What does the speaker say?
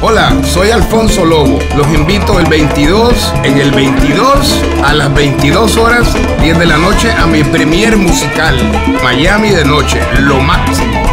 Hola, soy Alfonso Lobo. Los invito el 22, a las 22 horas, 10 de la noche, a mi premier musical, Miami de Noche, lo máximo.